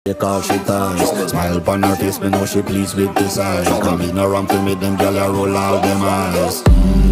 Take off she ties. Smile upon her face, me know she pleased with this eye. Come in around to me, them gyal a roll out them eyes.